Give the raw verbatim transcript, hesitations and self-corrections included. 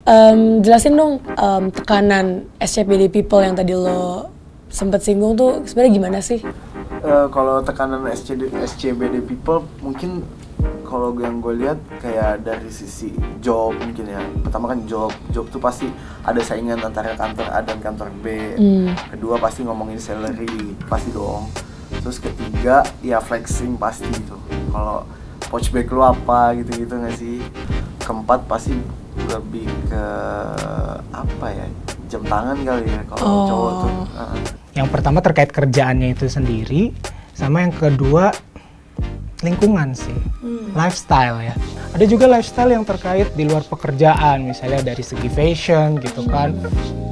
Um, jelasin dong um, tekanan S C B D people yang tadi lo sempet singgung tuh sebenarnya gimana sih? Uh, kalau tekanan S C B D people mungkin kalau yang gue lihat kayak dari sisi job mungkin ya. Pertama kan job, job tuh pasti ada saingan antara kantor A dan kantor B. Mm. Kedua pasti ngomongin salary, pasti dong. Terus ketiga ya flexing pasti tuh. Kalau pouch bag lu apa gitu-gitu nggak sih? Keempat pasti lebih ke apa ya, jam tangan kali ya kalau oh. cowok tuh. Uh. Yang pertama terkait kerjaannya itu sendiri, sama yang kedua lingkungan sih, hmm. lifestyle ya. Ada juga lifestyle yang terkait di luar pekerjaan, misalnya dari segi fashion gitu kan.